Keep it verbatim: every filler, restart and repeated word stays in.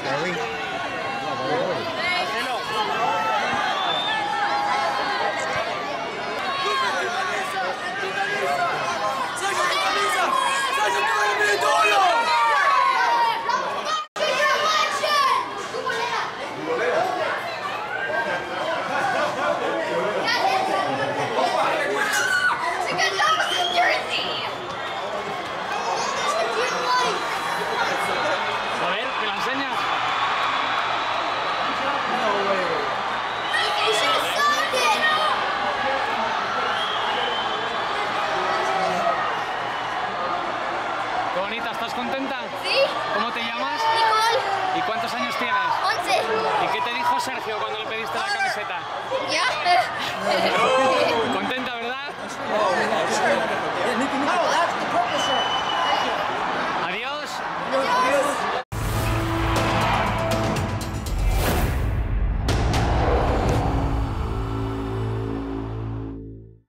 ¿Estás contenta? Sí. ¿Cómo te llamas? Nicole. ¿Y cuántos años tienes? once. ¿Y qué te dijo Sergio cuando le pediste la camiseta? ¿Ya? ¿Contenta, verdad? Oh, that's the